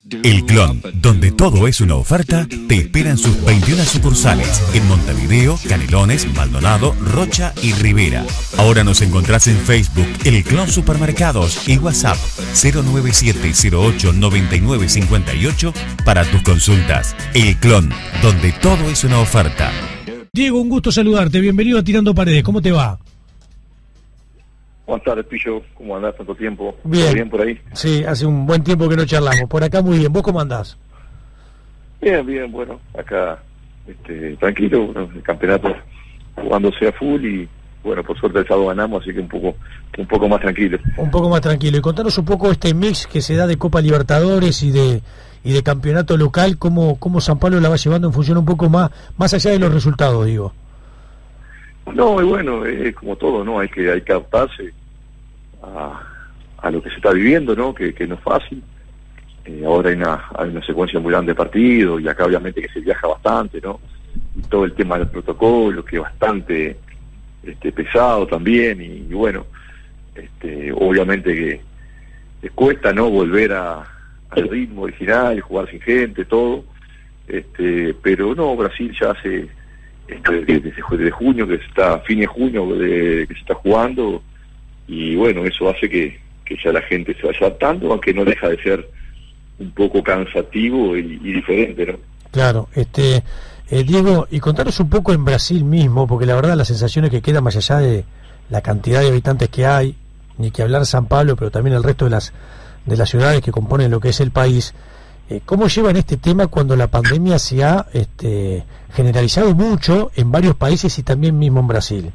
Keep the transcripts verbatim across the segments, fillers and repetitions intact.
El Clon, donde todo es una oferta, te espera en sus veintiuna sucursales en Montevideo, Canelones, Maldonado, Rocha y Rivera. Ahora nos encontrás en Facebook, El Clon Supermercados y WhatsApp cero nueve siete cero ocho nueve nueve cinco ocho para tus consultas. El Clon, donde todo es una oferta. Diego, un gusto saludarte. Bienvenido a Tirando Paredes. ¿Cómo te va? Buenas tardes, Pillo. ¿Cómo andás tanto tiempo? Bien. ¿Todo bien por ahí? Sí, hace un buen tiempo que no charlamos. Por acá muy bien. ¿Vos cómo andás? Bien, bien. Bueno, acá este, tranquilo. Bueno, el campeonato jugándose a full y, bueno, por suerte el sábado ganamos, así que un poco un poco más tranquilo. Un poco más tranquilo. Y contanos un poco este mix que se da de Copa Libertadores y de y de campeonato local, cómo, cómo San Pablo la va llevando en función un poco más más allá de los resultados, digo. No, y bueno, es como todo, ¿no? Hay que hay que adaptarse a, a lo que se está viviendo, ¿no? Que, que no es fácil. Eh, ahora hay una, hay una secuencia muy grande de partidos y acá obviamente que se viaja bastante, ¿no? Y todo el tema del protocolo, que es bastante este, pesado también y, y bueno, este, obviamente que les cuesta, ¿no? Volver a, al ritmo original, jugar sin gente, todo. Este, pero no, Brasil ya hace... Desde, desde junio, que se está, fin de junio de, que se está jugando, y bueno, eso hace que, que ya la gente se vaya adaptando, aunque no deja de ser un poco cansativo y, y diferente, ¿no? Claro, este eh, Diego, y contanos un poco en Brasil mismo, porque la verdad las sensaciones que quedan más allá de la cantidad de habitantes que hay, ni que hablar San Pablo, pero también el resto de las de las ciudades que componen lo que es el país. Eh, ¿Cómo llevan este tema cuando la pandemia se ha este, generalizado mucho en varios países y también mismo en Brasil?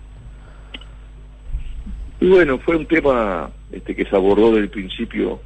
Y bueno, fue un tema este, que se abordó desde el principio,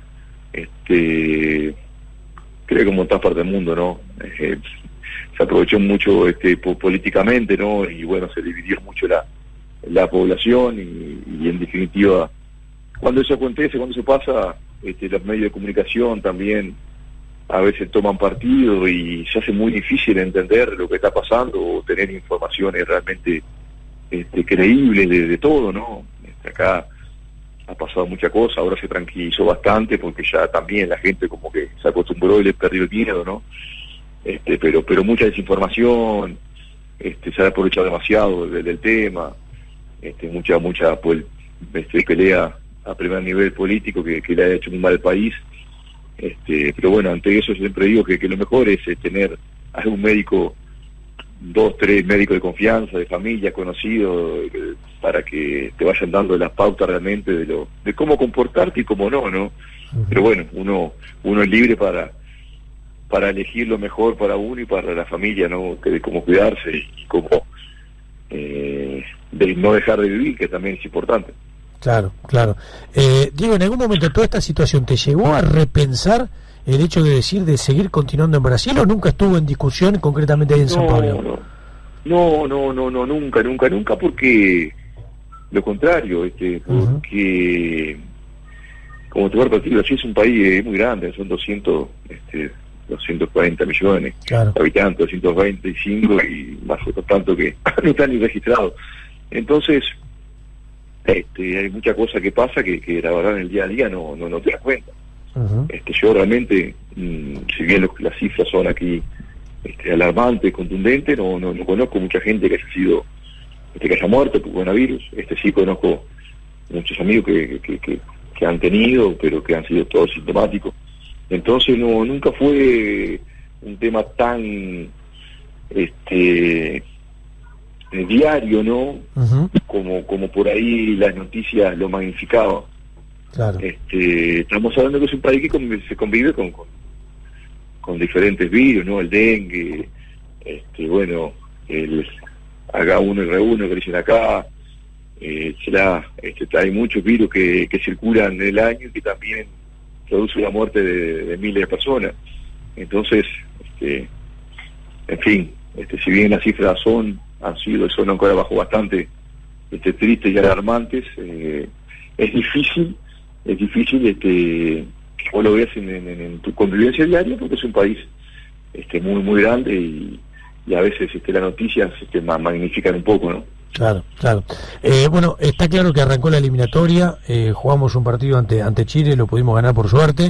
este, creo que como en todas partes del mundo, ¿no? Eh, se aprovechó mucho este, políticamente, ¿no? Y bueno, se dividió mucho la, la población y, y en definitiva, cuando eso acontece, cuando eso pasa, este, los medios de comunicación también a veces toman partido y se hace muy difícil entender lo que está pasando o tener informaciones realmente este, creíbles de, de todo, ¿no? Este, acá ha pasado mucha cosa, ahora se tranquilizó bastante porque ya también la gente como que se acostumbró y le perdió el miedo, ¿no? Este, pero pero mucha desinformación, este, se ha aprovechado demasiado del, del tema, este, mucha mucha pues, este, pelea a primer nivel político que, que le ha hecho muy mal al país. Este, pero bueno, ante eso siempre digo que, que lo mejor es, es tener algún médico, dos, tres médicos de confianza, de familia, conocidos, eh, para que te vayan dando las pautas realmente de lo de cómo comportarte y cómo no, ¿no? Uh-huh. Pero bueno, uno uno es libre para para elegir lo mejor para uno y para la familia, ¿no? Que de cómo cuidarse y cómo eh, de no dejar de vivir, que también es importante. Claro, claro. Eh, Diego, ¿en algún momento toda esta situación te llevó a repensar el hecho de decir de seguir continuando en Brasil o nunca estuvo en discusión concretamente ahí en no, San Pablo? No, no, no, no, nunca, nunca, nunca, porque lo contrario, este, porque uh-huh. como te voy a repetir, Brasil es un país muy grande, son doscientos, este, doscientos cuarenta millones claro. de habitantes, doscientos veinticinco y más otro tanto que no están ni registrados. Entonces, Este, hay mucha cosa que pasa que, que la verdad en el día a día no, no, no te das cuenta. Uh-huh. Este, yo realmente, mmm, si bien los, las cifras son aquí este, alarmantes, contundentes, no, no, no conozco mucha gente que haya sido, este, que haya muerto por coronavirus. Este, sí conozco muchos amigos que, que, que, que han tenido, pero que han sido todos sintomáticos. Entonces no, nunca fue un tema tan este Eh, diario, ¿no? Uh-huh. Como como por ahí las noticias lo magnificaban. Claro. Este, estamos hablando que es un país que convive, se convive con, con con diferentes virus, ¿no? El dengue, este, bueno, el H uno N uno que dicen acá, eh, será, este, hay muchos virus que, que circulan en el año y que también produce la muerte de, de miles de personas. Entonces, este, en fin, este, si bien las cifras son han sido, son ancora abajo bastante este, tristes y alarmantes, eh, es difícil, es difícil este, que vos lo veas en, en, en tu convivencia diaria, porque es un país este, muy muy grande y, y a veces este, las noticias este, magnifican un poco, ¿no? Claro, claro. Eh, bueno, está claro que arrancó la eliminatoria, eh, jugamos un partido ante ante Chile, lo pudimos ganar por suerte.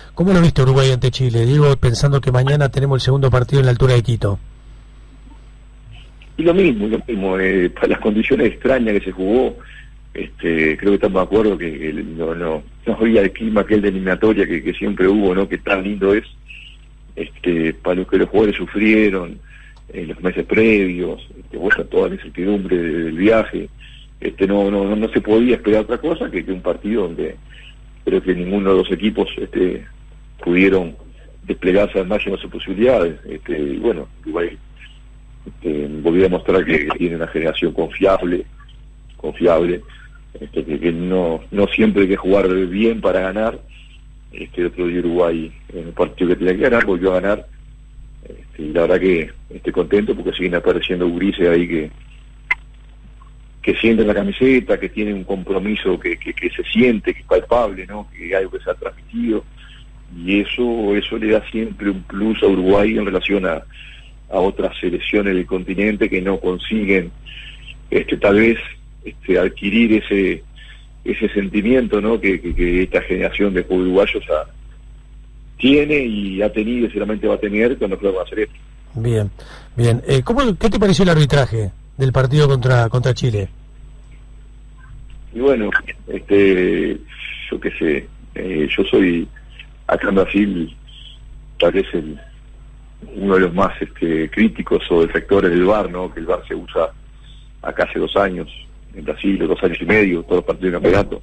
¿Cómo lo viste Uruguay ante Chile? Digo, pensando que mañana tenemos el segundo partido en la altura de Quito. Y lo mismo, lo mismo, eh, para las condiciones extrañas que se jugó, este, creo que estamos de acuerdo que, que no, no, no había el clima aquel de eliminatoria que, que siempre hubo, ¿no? Que tan lindo es, este, para lo que los jugadores sufrieron en los meses previos, este, bueno, toda la incertidumbre del viaje, este, no, no, no se podía esperar otra cosa que, que un partido donde creo que ninguno de los equipos, este, pudieron desplegarse al máximo de sus posibilidades, este, y bueno, Uruguay Este, volví a mostrar que, que tiene una generación confiable, confiable, este, que, que no no siempre hay que jugar bien para ganar. Este, el otro día Uruguay, en el partido que tenía que ganar, volvió a ganar. Este, y la verdad que estoy contento porque siguen apareciendo gurises ahí que que sienten la camiseta, que tienen un compromiso que, que, que se siente, que es palpable, ¿no? Que hay algo que se ha transmitido, y eso eso le da siempre un plus a Uruguay en relación a a otras selecciones del continente que no consiguen este tal vez este adquirir ese ese sentimiento, ¿no? que, que, que esta generación de uruguayos ha, tiene y ha tenido y seguramente va a tener cuando juega a hacer esto. Bien, bien. Eh, ¿cómo, ¿Qué te pareció el arbitraje del partido contra contra Chile? Y bueno, este yo qué sé, eh, yo soy acá en Brasil tal vez el uno de los más este, críticos o defectores del V A R, ¿no? Que el V A R se usa acá hace dos años, en Brasil, dos años y medio, todos los partidos de campeonato,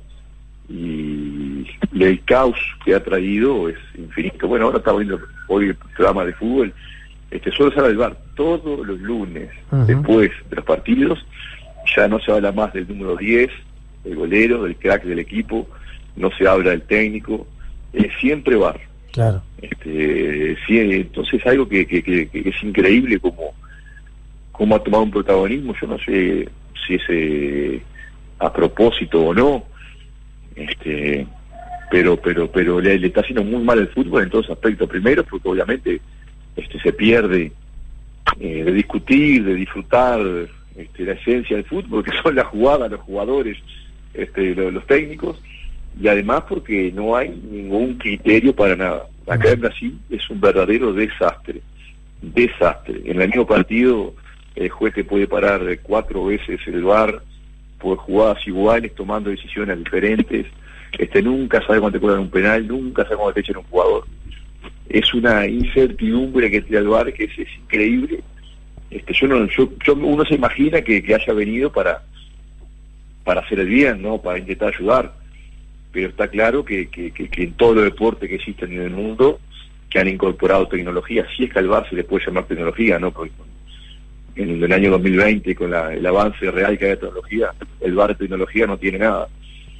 y el caos que ha traído es infinito. Bueno, ahora estamos viendo hoy el programa de fútbol, este solo se habla del V A R todos los lunes, uh-huh. Después de los partidos, ya no se habla más del número diez, del golero, del crack del equipo, no se habla del técnico, es siempre V A R. Claro. Este, sí, entonces algo que, que, que, que es increíble como, como ha tomado un protagonismo. Yo no sé si es eh, a propósito o no, este, pero pero pero le, le está haciendo muy mal el fútbol en todos aspectos. Primero porque obviamente este se pierde eh, de discutir, de disfrutar este, la esencia del fútbol, que son las jugadas, los jugadores, este, los, los técnicos. Y además porque no hay ningún criterio para nada. Acá en Brasil es un verdadero desastre, desastre. En el mismo partido el juez te puede parar cuatro veces el V A R por jugadas iguales, tomando decisiones diferentes. Este nunca sabe cuándo te cobran un penal, nunca sabe cuándo te echan un jugador. Es una incertidumbre que tiene el V A R que es, es increíble. Este, yo no, yo, yo uno se imagina que, que haya venido para para hacer el bien, ¿no? Para intentar ayudar. Pero está claro que, que, que, que en todos los deportes que existen en el mundo, que han incorporado tecnología, si es que al V A R se le puede llamar tecnología, ¿no? Porque en el año dos mil veinte, con la, el avance real que hay de tecnología, el V A R de tecnología no tiene nada.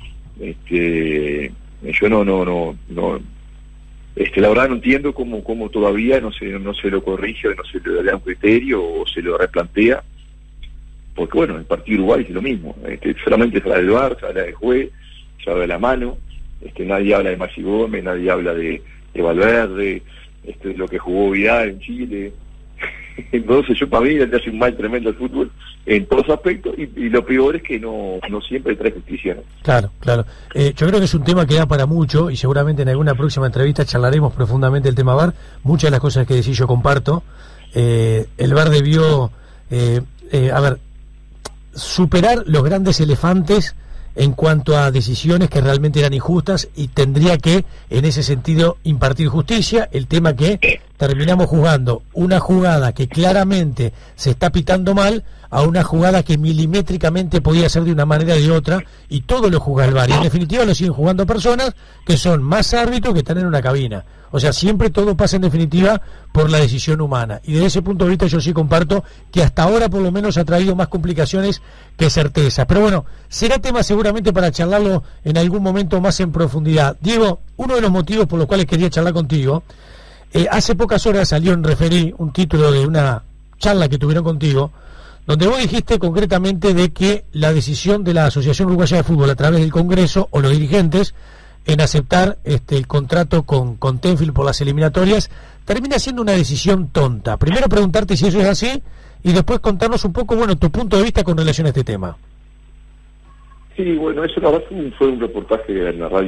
Este, yo no, no, no, no, este, la verdad no entiendo cómo, cómo todavía no se, no se lo corrige, no se le da un criterio o se lo replantea, porque bueno, el partido Uruguay es lo mismo, este, solamente se habla del V A R, se habla del juez, se habla de la mano, este, nadie habla de Maxi Gómez, nadie habla de, de Valverde, este, de lo que jugó Vidal en Chile. Entonces yo para mí le hace un mal tremendo al fútbol en todos aspectos, y, y lo peor es que no, no siempre trae justicia, ¿no? Claro, claro. Eh, yo creo que es un tema que da para mucho, y seguramente en alguna próxima entrevista charlaremos profundamente el tema V A R. Muchas de las cosas que decís yo comparto. Eh, el V A R debió, eh, eh, a ver, superar los grandes elefantes en cuanto a decisiones que realmente eran injustas, y tendría que, en ese sentido, impartir justicia. El tema que terminamos jugando una jugada que claramente se está pitando mal a una jugada que milimétricamente podía ser de una manera o de otra, y todo lo juzga el V A R, y en definitiva lo siguen jugando personas que son más árbitros que están en una cabina. O sea, siempre todo pasa en definitiva por la decisión humana, y desde ese punto de vista yo sí comparto que hasta ahora por lo menos ha traído más complicaciones que certezas. Pero bueno, será tema seguramente para charlarlo en algún momento más en profundidad. Diego, uno de los motivos por los cuales quería charlar contigo, eh, hace pocas horas salió en Referí un título de una charla que tuvieron contigo, donde vos dijiste concretamente de que la decisión de la Asociación Uruguaya de Fútbol a través del Congreso o los dirigentes en aceptar este el contrato con, con Tenfield por las eliminatorias termina siendo una decisión tonta. Primero preguntarte si eso es así, y después contarnos un poco, bueno, tu punto de vista con relación a este tema. Sí, bueno, eso la verdad fue un, fue un reportaje en la radio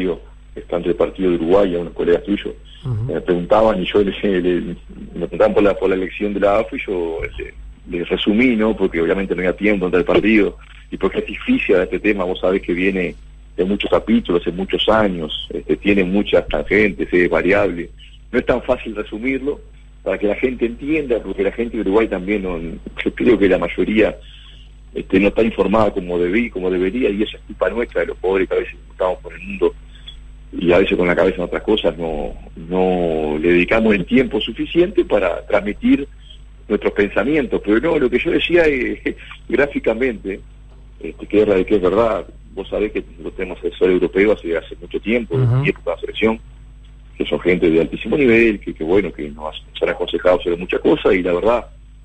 estando de partido de Uruguay, a unos colegas tuyos, Uh-huh. me preguntaban y yo les, les, me preguntaban por la, por la elección de la A F y yo les, les resumí, ¿no? Porque obviamente no había tiempo entre el partido y porque es difícil este tema, vos sabés que viene de muchos capítulos, de muchos años, este, tiene muchas tangentes, es variable, no es tan fácil resumirlo para que la gente entienda, porque la gente de Uruguay también, no, yo creo que la mayoría este, no está informada como debí, como debería, y eso es culpa nuestra de los pobres que a veces estamos por el mundo y a veces con la cabeza en otras cosas no, no le dedicamos el tiempo suficiente para transmitir nuestros pensamientos. Pero no, lo que yo decía eh, gráficamente, este, que, es, que es verdad, vos sabés que lo tenemos asesor europeo hace, hace mucho tiempo, Uh-huh. y época de selección, que son gente de altísimo nivel, que, que bueno, que nos han aconsejado sobre muchas cosas, y la verdad,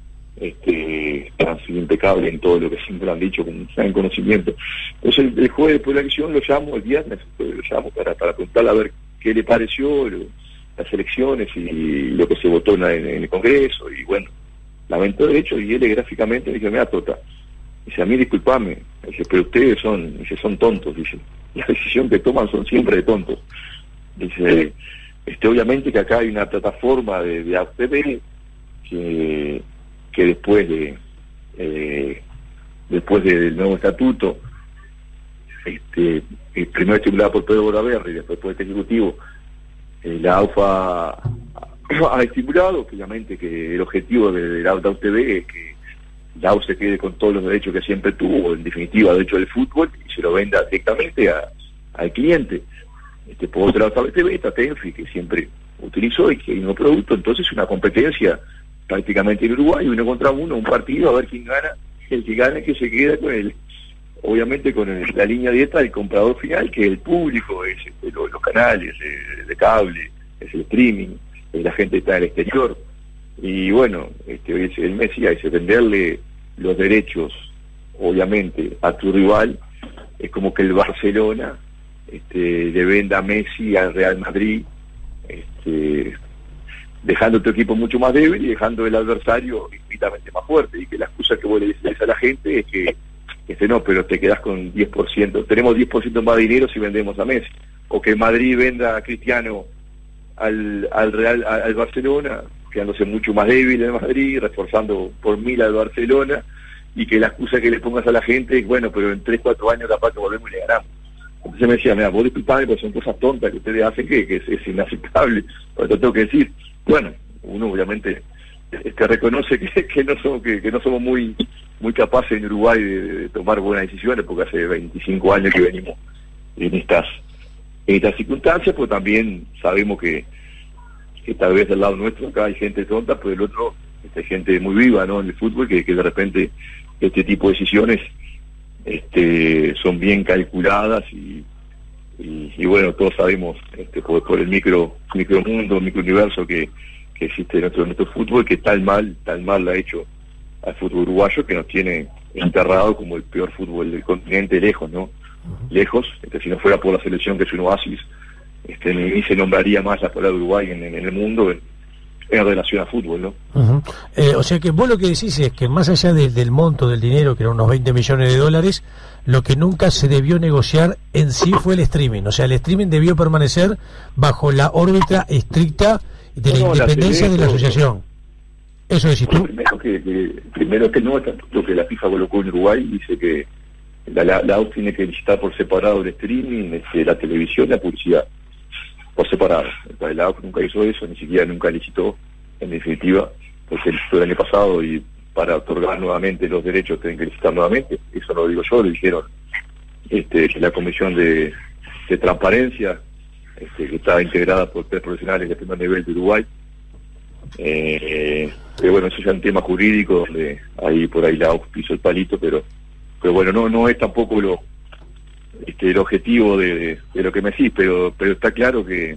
este, han sido impecables en todo lo que siempre han dicho con gran conocimiento. Entonces el, el jueves después de la elección lo llamo, el viernes lo llamo para, para preguntarle a ver qué le pareció lo, las elecciones y lo que se votó en, en, en el Congreso, y bueno, lamentó de hecho, y él gráficamente me dice, mira Tota, dice, a mí disculpame, dice, pero ustedes son, dice, son tontos, dice, la decisión que toman son siempre de tontos, dice, este, obviamente que acá hay una plataforma de, de A F P que que después de eh, después del nuevo estatuto, este eh, primero estipulada por Pedro Boraberry y después por este ejecutivo, eh, la A U F A ha estipulado que obviamente que el objetivo de, de la U T V es que la A U se quede con todos los derechos que siempre tuvo, en definitiva derecho del fútbol, y se lo venda directamente a, al cliente. Este, por otro lado, T V, está Tenfi, que siempre utilizó y que hay un producto, entonces una competencia prácticamente en Uruguay, uno contra uno, un partido, a ver quién gana, el que gana es que se queda con el, obviamente con el, la línea dieta del comprador final, que es el público, es este, los, los canales de, de cable, es el streaming, es la gente que está en el exterior, y bueno, este, él me decía, es venderle los derechos, obviamente, a tu rival, es como que el Barcelona este, le venda a Messi al Real Madrid, este, dejando tu equipo mucho más débil y dejando el adversario infinitamente más fuerte, y que la excusa que vos le dices a la gente es que este no, pero te quedás con diez por ciento, tenemos diez por ciento más de dinero si vendemos a Messi, o que Madrid venda a Cristiano al, al Real, al, al Barcelona, quedándose mucho más débil en Madrid, reforzando por mil al Barcelona, y que la excusa que le pongas a la gente es, bueno, pero en tres, cuatro años capaz que volvemos y le ganamos. Entonces me decía, mira, vos disculpame, pero son cosas tontas que ustedes hacen que, que es, es inaceptable, pero te tengo que decir. Bueno, uno obviamente este, reconoce que, que no somos que, que no somos muy muy capaces en Uruguay de, de tomar buenas decisiones, porque hace veinticinco años que venimos en estas en estas circunstancias, pues también sabemos que, que tal vez del lado nuestro acá hay gente tonta, pero del otro este, hay gente muy viva, ¿no? En el fútbol, que, que de repente este tipo de decisiones este son bien calculadas y Y, y bueno, todos sabemos este, por, por el micro micromundo, microuniverso que, que existe en nuestro, nuestro fútbol, que tal mal, tal mal lo ha hecho al fútbol uruguayo, que nos tiene enterrado como el peor fútbol del continente, lejos, ¿no? Uh-huh. Lejos, este, si no fuera por la selección, que es un oasis, este, ni, ni se nombraría más la palabra Uruguay en, en, en el mundo en, en relación a fútbol, ¿no? Uh-huh. eh, o sea que vos lo que decís es que más allá de, del monto del dinero, que eran unos veinte millones de dólares, lo que nunca se debió negociar en sí fue el streaming. O sea, el streaming debió permanecer bajo la órbita estricta de la no, independencia la de la asociación. ¿Eso decís tú? Primero que, que, primero que no, lo que la FIFA colocó en Uruguay dice que la, la, la A U tiene que licitar por separado el streaming, este, la televisión y la publicidad, por separado. Entonces, la A U nunca hizo eso, ni siquiera nunca licitó, en definitiva, porque el año pasado y para otorgar nuevamente los derechos tienen que licitar nuevamente, eso no lo digo yo, lo dijeron este, la Comisión de, de Transparencia, este, que está integrada por tres profesionales de primer nivel de Uruguay, eh, pero bueno, eso ya es un tema jurídico, donde ahí por ahí la A U piso el palito, pero pero bueno, no no es tampoco lo este, el objetivo de, de, de lo que me decís, pero, pero está claro que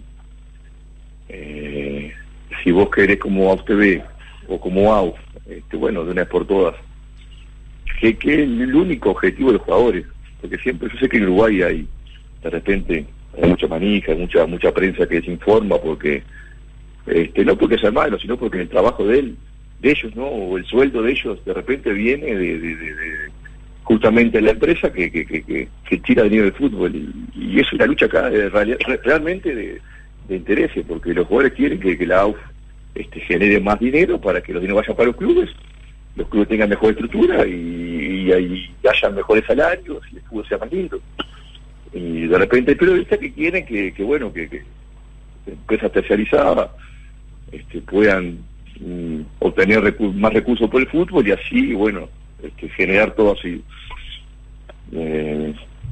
eh, si vos querés como A U T V o como A U, este, bueno, de una vez por todas, que, que el único objetivo de los jugadores, porque siempre, yo sé que en Uruguay hay, de repente, hay mucha manija, hay mucha mucha prensa que desinforma, porque, este, no porque sea malo, sino porque el trabajo de él, de ellos, ¿no? O el sueldo de ellos, de repente viene de, de, de, de justamente la empresa que, que, que, que, que tira dinero del fútbol, y, y es una lucha acá de, de, realmente de, de intereses, porque los jugadores quieren que, que la A U F este, genere más dinero para que los dineros vayan para los clubes, los clubes tengan mejor estructura y, y, y haya mejores salarios y el fútbol sea más lindo. Y de repente hay periodistas que quieren que, que bueno, que, que empresas terciarizadas este, puedan mm, obtener recu más recursos por el fútbol y así, bueno, este, generar todo así eh,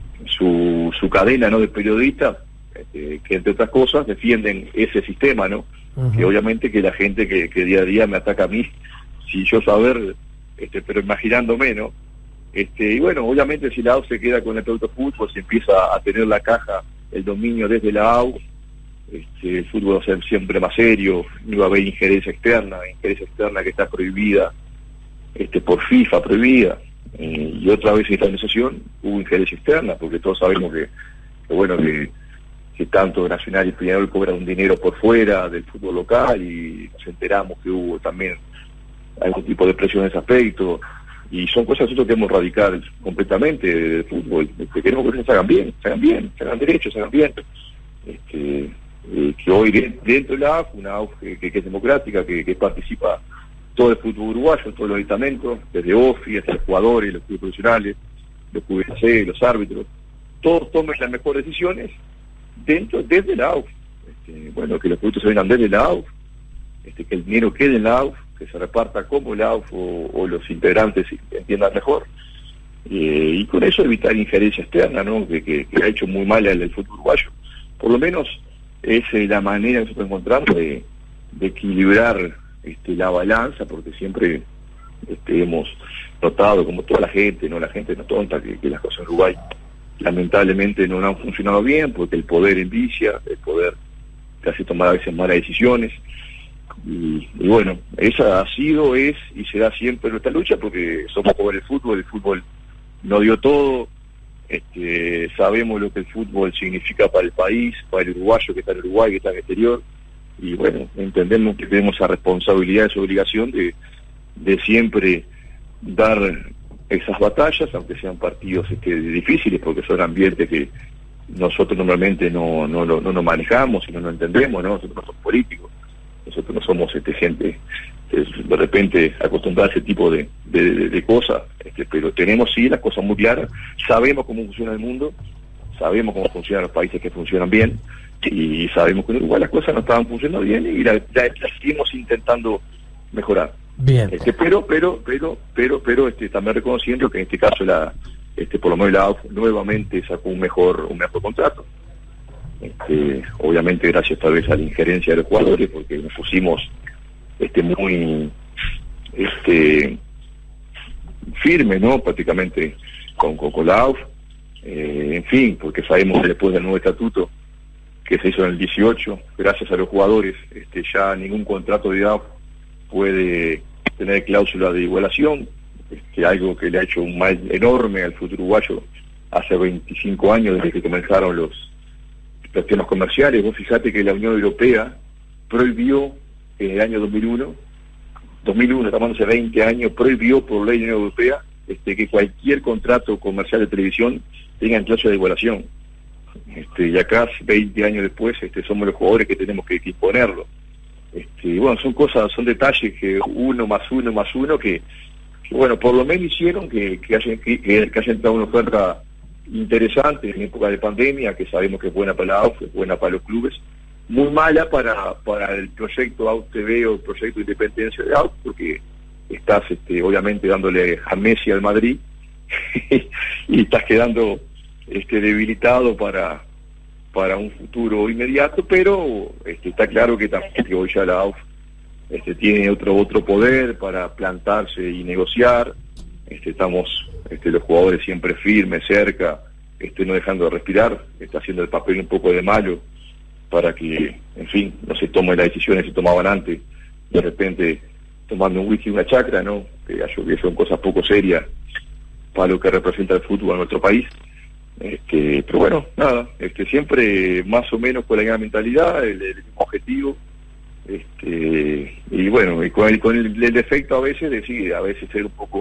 su, su cadena, ¿no?, de periodistas este, que entre otras cosas defienden ese sistema, ¿no? Uh-huh. Que obviamente que la gente que, que día a día me ataca a mí, si yo saber, este, pero imaginándome, ¿no? Este, y bueno, obviamente si la A U se queda con el producto fútbol, se empieza a tener la caja, el dominio desde la A U, este, el fútbol va a ser siempre más serio, no va a haber injerencia externa, injerencia externa que está prohibida este, por FIFA, prohibida, eh, y otra vez en esta organización hubo injerencia externa, porque todos sabemos que, que bueno, que, que tanto Nacional y Peñarol cobran un dinero por fuera del fútbol local, y nos enteramos que hubo también algún tipo de presión en ese aspecto, y son cosas que nosotros queremos erradicar completamente del fútbol, que queremos que se hagan bien, se hagan bien, se hagan derechos, se hagan bien, este, eh, que hoy dentro de la A F, una A F que, que, que es democrática, que, que participa todo el fútbol uruguayo, todos los estamentos, desde O F I hasta los jugadores, los clubes profesionales, los clubes C, los árbitros, todos tomen las mejores decisiones dentro, desde la A U F. Este, bueno, que los productos se vengan desde la A U F, este, que el dinero quede en la A U F, que se reparta como la A U F o, o los integrantes entiendan mejor, eh, y con eso evitar injerencia externa, ¿no?, que, que, que ha hecho muy mal al fútbol uruguayo. Por lo menos es eh, la manera que nosotros encontramos de, de equilibrar este, la balanza, porque siempre este, hemos notado, como toda la gente, no la gente no tonta, que, que las cosas en Uruguay lamentablemente no han funcionado bien, porque el poder envicia, el poder te hace tomar a veces malas decisiones, y, y bueno, esa ha sido, es y será siempre nuestra lucha, porque somos jugadores de fútbol, el fútbol no dio todo, este, sabemos lo que el fútbol significa para el país, para el uruguayo que está en Uruguay, que está en el exterior, y bueno, entendemos que tenemos esa responsabilidad, esa obligación de, de siempre dar esas batallas, aunque sean partidos este, difíciles, porque son ambientes que nosotros normalmente no no, no, no nos manejamos y no nos entendemos, ¿no? Nosotros no somos políticos, nosotros no somos este, gente que de repente acostumbrada a ese tipo de, de, de, de cosas, este, pero tenemos sí las cosas muy claras, sabemos cómo funciona el mundo, sabemos cómo funcionan los países que funcionan bien, y sabemos que en Uruguay las cosas no estaban funcionando bien y las la, la seguimos intentando mejorar. Bien. Este, pero, pero, pero, pero, pero, este, también reconociendo que en este caso la, este, por lo menos la A U F nuevamente sacó un mejor, un mejor contrato. Este, obviamente gracias tal vez a la injerencia de los jugadores, porque nos pusimos, este, muy, este, firme, ¿no? Prácticamente con, con, con la A U F, eh, en fin, porque sabemos que después del nuevo estatuto que se hizo en el dieciocho, gracias a los jugadores, este, ya ningún contrato de A U F puede tener cláusula de igualación, este, algo que le ha hecho un mal enorme al fútbol uruguayo hace veinticinco años, desde que comenzaron los, los temas comerciales. Vos fijate que la Unión Europea prohibió en el año dos mil uno, dos mil uno, estamos hace veinte años, prohibió por ley de la Unión Europea este, que cualquier contrato comercial de televisión tenga cláusula de igualación. Este, y acá, veinte años después, este, somos los jugadores que tenemos que, que imponerlo. Este, bueno, son cosas, son detalles que uno más uno más uno que, que bueno, por lo menos hicieron que, que, haya, que, que haya entrado una oferta interesante en época de pandemia, que sabemos que es buena para la A U F, es buena para los clubes, muy mala para, para el proyecto A U T V o el proyecto de independencia de A U F, porque estás este, obviamente dándole a Messi al Madrid y estás quedando este, debilitado para para un futuro inmediato, pero este, está claro que también que hoy ya la A U F este, tiene otro otro poder para plantarse y negociar. Este, estamos este, los jugadores siempre firmes, cerca, este, no dejando de respirar, está haciendo el papel un poco de malo para que, en fin, no se tomen las decisiones que se tomaban antes, de repente tomando un whisky y una chacra, ¿no? Que que son cosas poco serias para lo que representa el fútbol en nuestro país. Este, pero bueno, nada, este, siempre más o menos con la misma mentalidad, el, el mismo objetivo, este, y bueno, y con el, con el, el defecto a veces de sí, a veces ser un poco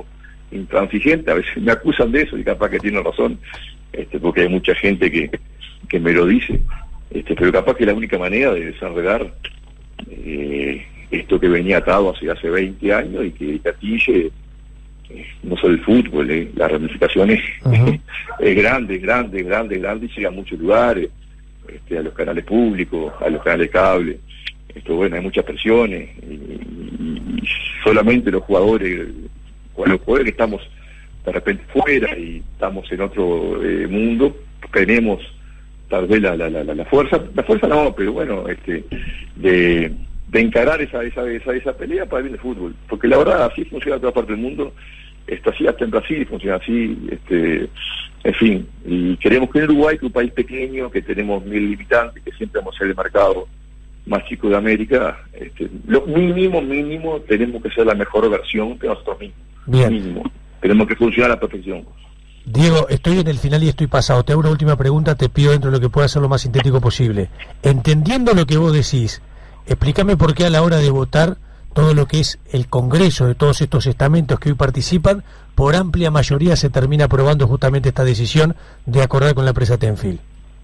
intransigente, a veces me acusan de eso y capaz que tienen razón, este, porque hay mucha gente que, que me lo dice, este, pero capaz que la única manera de desenredar eh, esto que venía atado hace, hace veinte años y que gatille eh, no solo el fútbol, eh, las ramificaciones uh-huh. es grande, grande, grande, grande, y llega a muchos lugares, este, a los canales públicos, a los canales de cable. Esto, bueno, hay muchas presiones y, y, y solamente los jugadores, cuando los jugadores que estamos de repente fuera y estamos en otro eh, mundo, tenemos tal vez la, la, la, la fuerza, la fuerza no, pero bueno, este, de, de encarar esa, esa, esa, esa pelea para el bien del fútbol, porque la verdad así funciona en toda parte del mundo, esto así hasta en Brasil funciona así, este, en fin, y queremos que en Uruguay, que es un país pequeño, que tenemos mil limitantes, que siempre vamos a ser el mercado más chico de América, este, lo mínimo, mínimo, tenemos que ser la mejor versión de nosotros mismos. Bien. Mínimo. Tenemos que funcionar a la perfección. Diego, estoy en el final y estoy pasado. Te hago una última pregunta, te pido dentro de lo que pueda ser lo más sintético posible. Entendiendo lo que vos decís, explícame por qué a la hora de votar todo lo que es el Congreso de todos estos estamentos que hoy participan, por amplia mayoría se termina aprobando justamente esta decisión de acordar con la empresa Tenfield.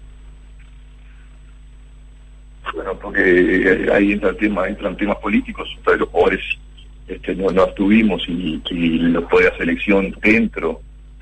Bueno, porque ahí entran temas, entran temas políticos, de los jugadores este, no, no estuvimos y, y los poderes de selección dentro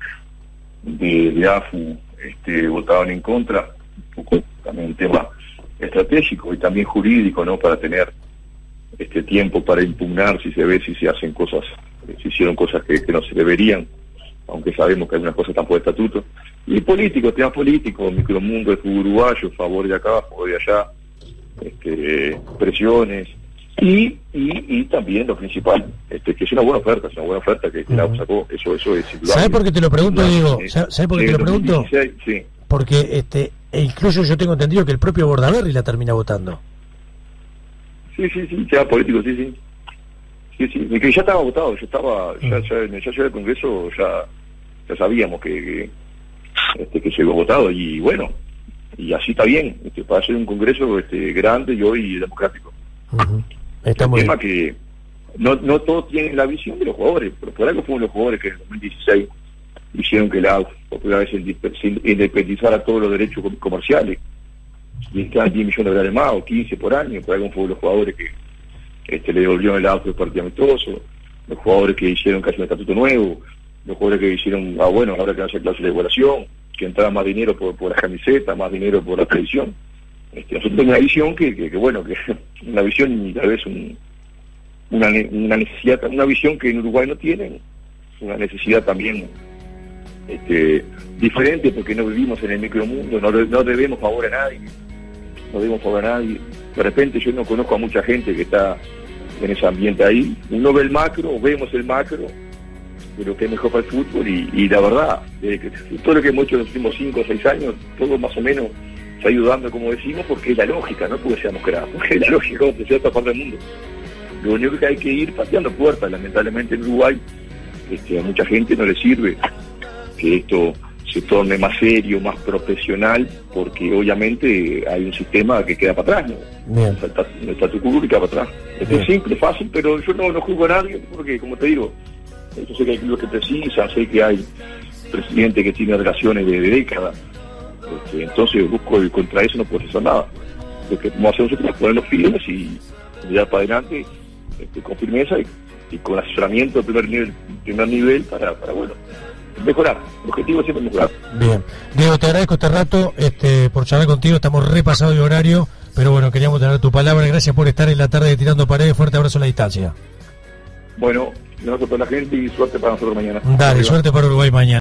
de, de A F U este, votaron en contra, un poco también un tema estratégico y también jurídico, ¿no? Para tener este tiempo para impugnar si se ve si se hacen cosas, si hicieron cosas que, que no se deberían, aunque sabemos que hay unas cosas tan por estatuto. Y políticos, temas políticos, micromundo de uruguayo, favor de acá, favor de allá, este, presiones y, y y también lo principal, este, que es una buena oferta, es una buena oferta que, que la sacó, eso eso es indudable. ¿Sabes por qué te lo pregunto, Diego? ¿Sabes por qué te lo pregunto? Sí. Porque este, e incluso yo tengo entendido que el propio Bordaberry la termina votando. Sí, sí, sí, ya político, sí, sí. Sí, sí, y que ya estaba votado, yo estaba, ya, ya, ya, ya el Congreso ya, ya sabíamos que, que este que llegó votado y bueno, y así está bien, este, para ser un Congreso este grande y hoy democrático. Uh-huh. Está el muy tema bien. Que no no todos tienen la visión de los jugadores, pero por algo fueron los jugadores que en el dos mil dieciséis hicieron que la A F por primera vez se independizara todos los derechos comerciales y estaban diez millones de dólares más o quince por año, por algo fueron los jugadores que este le devolvieron el A F el partido amistoso, los jugadores que hicieron casi un estatuto nuevo, los jugadores que hicieron, ah bueno, ahora que van a hacer cláusula de igualación, que entraba más dinero por, por las camisetas, más dinero por la televisión. Este, nosotros tenemos una visión que, que, que bueno, que una visión y tal vez un, una, una necesidad, una visión que en Uruguay no tienen, una necesidad también este, diferente porque no vivimos en el micromundo, no, no debemos favor a nadie, no debemos favor a nadie. De repente yo no conozco a mucha gente que está en ese ambiente ahí, uno ve el macro, vemos el macro, de lo que es mejor para el fútbol y, y la verdad, de que todo lo que hemos hecho en los últimos cinco o seis años, todo más o menos está ayudando, como decimos, porque es la lógica, no porque seamos crack, porque es la lógica como se otra parte del mundo. Lo único que hay que ir pateando puertas, lamentablemente en Uruguay, este, a mucha gente no le sirve que esto se torne más serio, más profesional, porque obviamente hay un sistema que queda para atrás, ¿no? El statu quo queda para atrás. Esto es simple, fácil, pero yo no, no juzgo a nadie, porque como te digo, yo sé que hay clubes que precisan, sé que hay presidentes que tienen relaciones de, de décadas, este, entonces busco y contra eso no puedo hacer nada. Lo que vamos a hacer nosotros es ponernos firmes y mirar para adelante este, con firmeza y, y con asesoramiento de primer nivel, primer nivel para, para bueno, mejorar. El objetivo es siempre mejorar. Bien. Diego, te agradezco este rato este, por charlar contigo, estamos repasados de horario, pero bueno, queríamos tener tu palabra. Gracias por estar en la tarde de Tirando Paredes. Fuerte abrazo a la distancia. Bueno, gracias a toda la gente y suerte para nosotros mañana. Dale, suerte para Uruguay mañana.